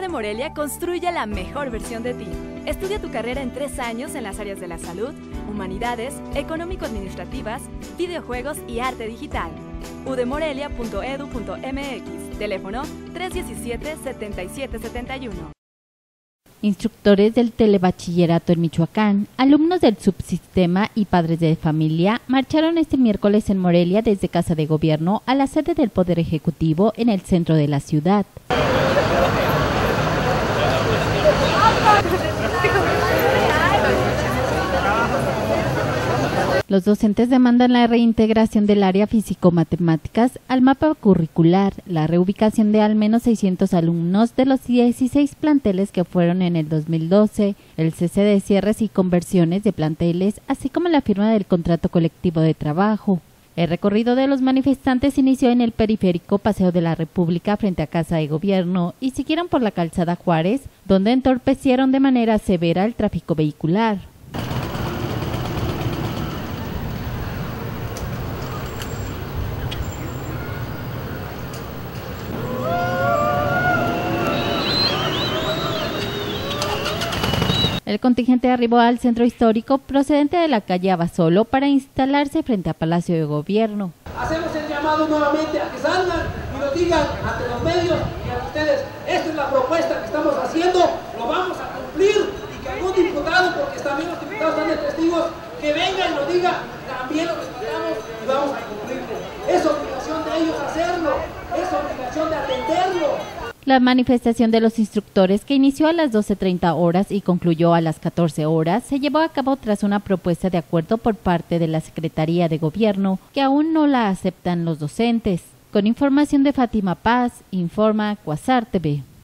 de Morelia construye la mejor versión de ti. Estudia tu carrera en 3 años en las áreas de la salud, humanidades, económico-administrativas, videojuegos y arte digital. udemorelia.edu.mx, teléfono 317-7771. Instructores del telebachillerato en Michoacán, alumnos del subsistema y padres de familia marcharon este miércoles en Morelia desde Casa de Gobierno a la sede del Poder Ejecutivo en el centro de la ciudad. Los docentes demandan la reintegración del área físico-matemáticas al mapa curricular, la reubicación de al menos 600 alumnos de los 16 planteles que fueron en el 2012, el cese de cierres y conversiones de planteles, así como la firma del contrato colectivo de trabajo. El recorrido de los manifestantes inició en el periférico Paseo de la República frente a Casa de Gobierno y siguieron por la calzada Juárez, donde entorpecieron de manera severa el tráfico vehicular. El contingente arribó al centro histórico procedente de la calle Abasolo para instalarse frente a Palacio de Gobierno. Hacemos el llamado nuevamente a que salgan y lo digan ante los medios y ante ustedes. Esta es la propuesta que estamos haciendo, lo vamos a cumplir y que algún diputado, porque también los diputados están de testigos, que venga y lo diga, también lo respetamos y vamos a cumplirlo. Es obligación de ellos hacerlo, es obligación de atenderlo. La manifestación de los instructores, que inició a las 12:30 horas y concluyó a las 14 horas, se llevó a cabo tras una propuesta de acuerdo por parte de la Secretaría de Gobierno, que aún no la aceptan los docentes. Con información de Fátima Paz, informa Cuasar TV.